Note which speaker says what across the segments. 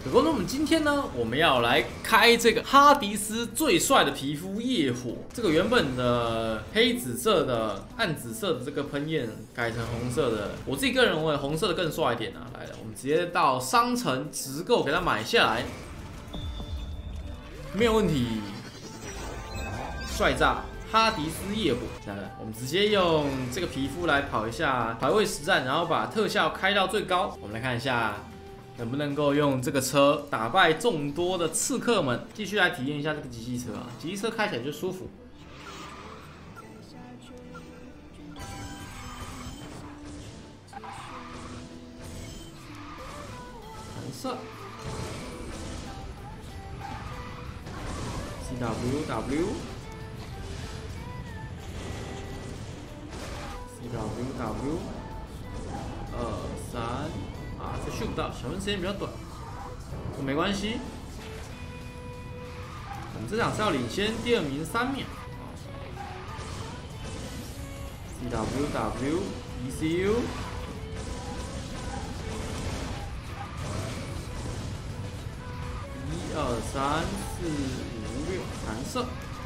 Speaker 1: 各位观众，我们今天呢，我们要来开这个哈迪斯最帅的皮肤夜火。这个原本的黑紫色的、暗紫色的这个喷焰改成红色的，我自己个人认为红色的更帅一点啊。来了，我们直接到商城直购给它买下来，没有问题。帅炸！哈迪斯夜火来了，我们直接用这个皮肤来跑一下排位实战，然后把特效开到最高。我们来看一下。 能不能够用这个车打败众多的刺客们？继续来体验一下这个极地车啊！极地车开起来就舒服。蓝色 CWW CWW 2、3。 啊，这续不到，小分时间比较短，这没关系。我们这场是要领先第2名3秒。CWW ECU 1、2、3、4、5、6弹射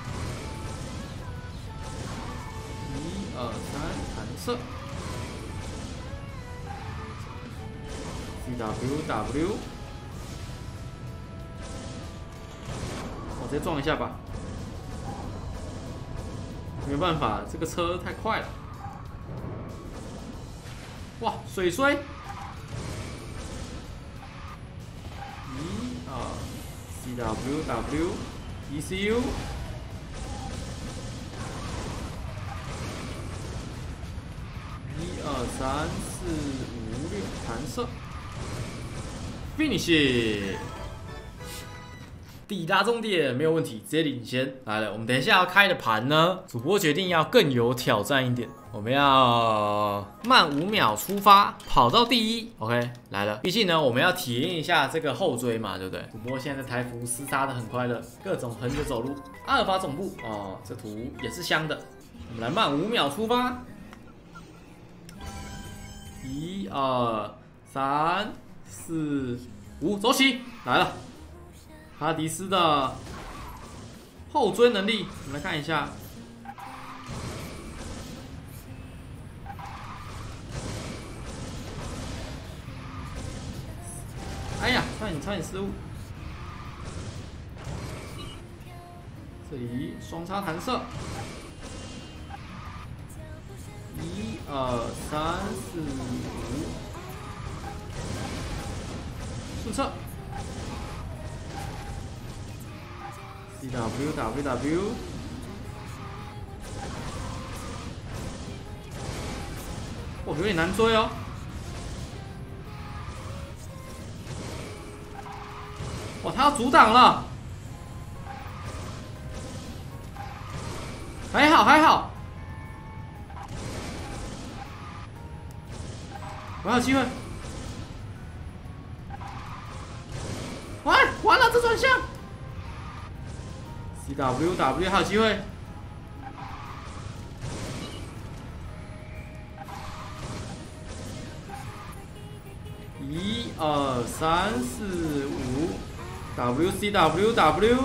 Speaker 1: ，1、2、3弹射。 CWW， 我直接撞一下吧，没办法，这个车太快了。哇，水衰！ 1、2 CWW ECU 1、2、3、4、5、6弹射。 Finish， 抵达终点没有问题，直接领先来了。我们等一下要开的盘呢，主播决定要更有挑战一点，我们要慢5秒出发，跑到第1。OK， 来了。毕竟呢，我们要体验一下这个后追嘛，对不对？主播现在在台服厮杀的很快乐，各种横着走路。阿尔法总部哦，这图也是香的。我们来慢5秒出发，1、2、3、4、5，走起！来了，哈迪斯的后追能力，我们来看一下。哎呀，差点失误。这里双叉弹射。 1、2、3、4、5，速测 CWWW， 哇，有点难追哦。哇，他要阻挡了，还好还好。 我还有机会！完了，这转向 ！CWW 还有机会！1、2、3、4、5 WCWW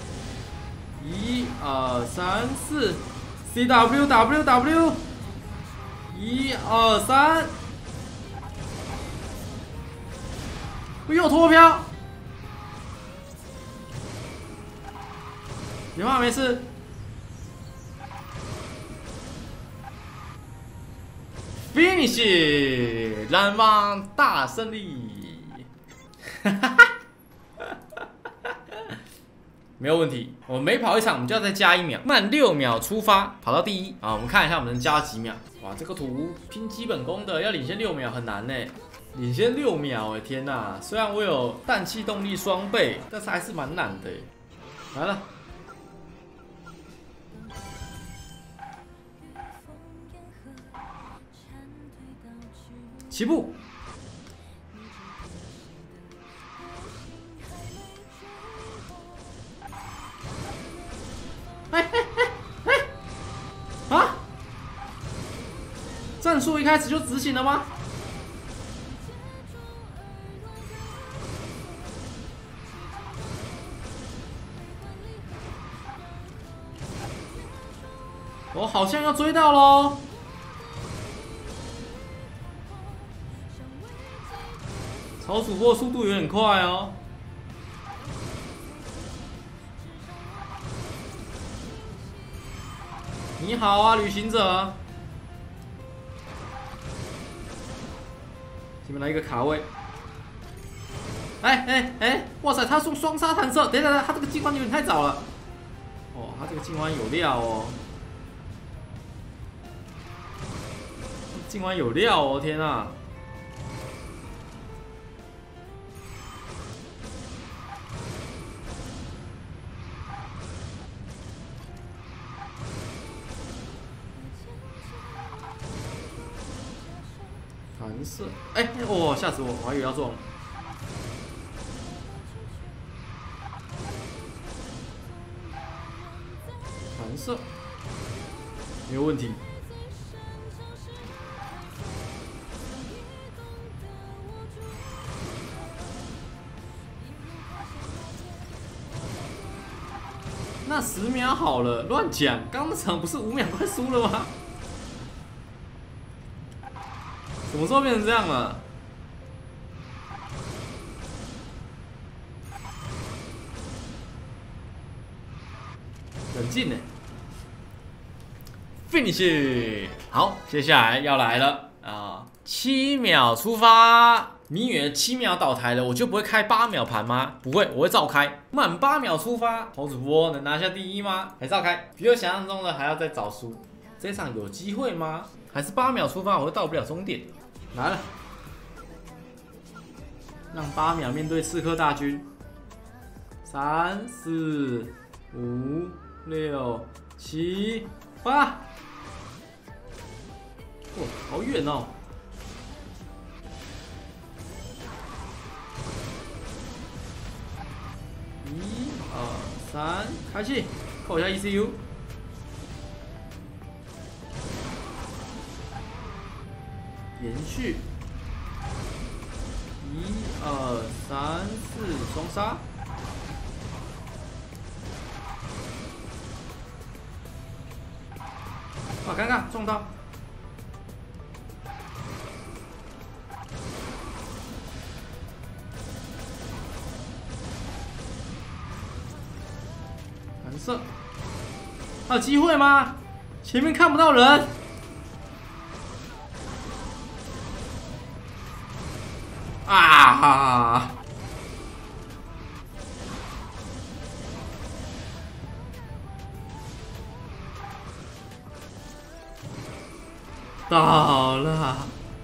Speaker 1: 1、2、3、4 CWWW 1、2、3。 又脱飘，没怕没事。Finish， 蓝方大胜利，没有问题。我们每跑一场，我们就要再加1秒，慢6秒出发，跑到第1啊！我们看一下我们能加几秒。哇，这个图拼基本功的要领先6秒很难呢。 领先6秒哎，天哪！虽然我有氮气动力双倍，但是还是蛮难的。来了，起步。啊！战术一开始就执行了吗？ 我好像要追到喽！超主播速度有点快哦。你好啊，旅行者。前面来一个卡位。哇塞，他送双杀弹射，等一下，他这个进弯有点太早了。哦，他这个进弯有料哦。进弯有料哦，天啊！弹射，哇，吓死我！我还以为要撞。弹射，没有问题。那10秒好了，乱讲！刚那场不是5秒快输了吗？什么时候变成这样了？冷静呢 ，finish。好，接下来要来了啊！7秒出发。你以为7秒倒台了，我就不会开8秒盘吗？不会，我会照开。满8秒出发，好主播能拿下第1吗？还照开？比我想象中的还要再早输。这场有机会吗？还是8秒出发我会到不了终点？来了，让8秒面对刺客大军。3、4、5、6、7、8。哇，好远哦！1、2、3，开气，扣一下 ECU。延续。1、2、3、4，双杀。哇，尴尬，中到。弹射，还有机会吗？前面看不到人。啊！到了。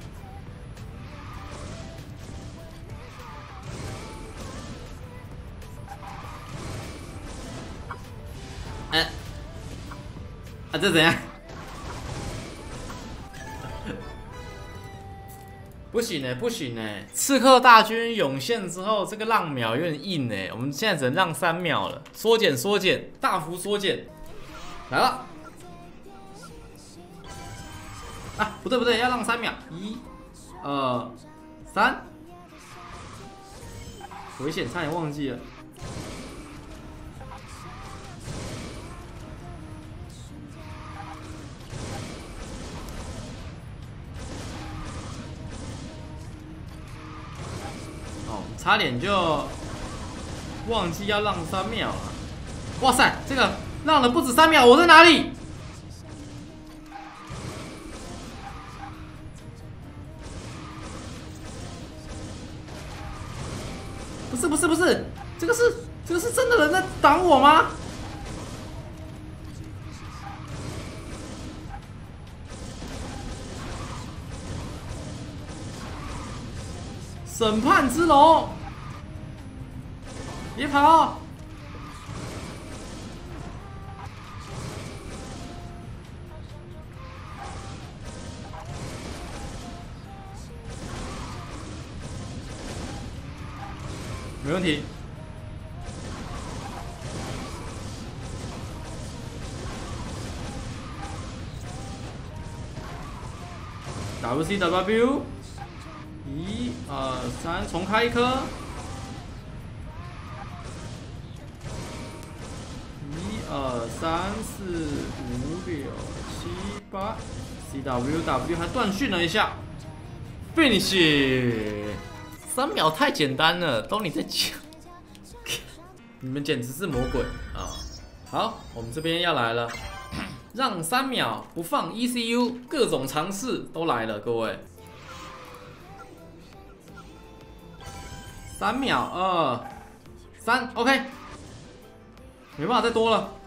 Speaker 1: 这怎样？不行呢，不行呢！刺客大军涌现之后，这个浪秒有点硬呢。我们现在只能让3秒了，缩减，缩减，大幅缩减。来了！啊，不对不对，要让3秒。1、2、3，危险，差点忘记了。差点就忘记要让3秒了。哇塞，这个让了不止3秒，我在哪里？不是，这个是真的人在挡我吗？审判之龙，别跑！没问题。WCW。1、2、3，重开一颗。1、2、 3、4、5、6、7、8 ，CWW 还断讯了一下 ，finish。3秒太简单了，都你在讲，你们简直是魔鬼啊！好，我们这边要来了，让3秒不放 ECU， 各种尝试都来了，各位。3秒，2、3 ，OK， 没办法再多了。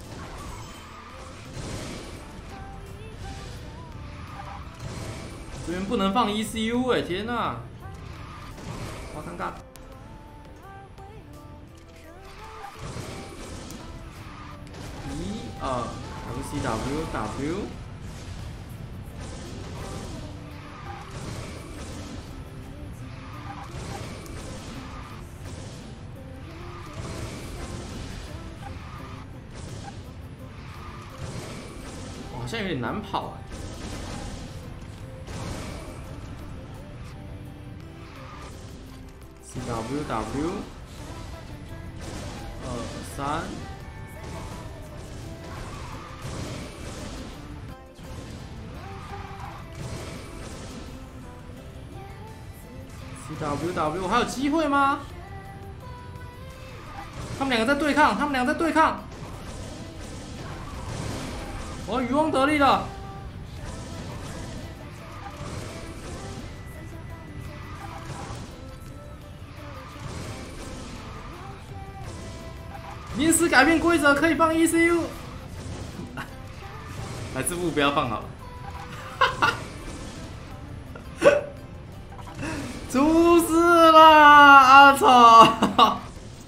Speaker 1: 这边不能放 ECU 哎，天哪！好尴尬。1、2 ，WCW。好像有点难跑哎。CWW， 2、3。CWW 还有机会吗？他们两个在对抗，我渔翁得利了。临时改变规则，可以放 ECU。来，字幕不要放好了。出事了，阿草！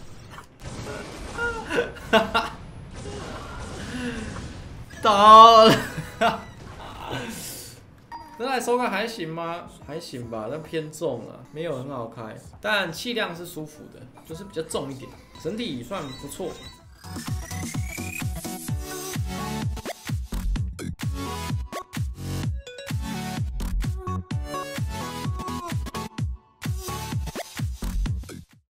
Speaker 1: 倒了。这台手感还行吗？还行吧，但偏重了，没有很好开，但气量是舒服的，就是比较重一点，整体算不错。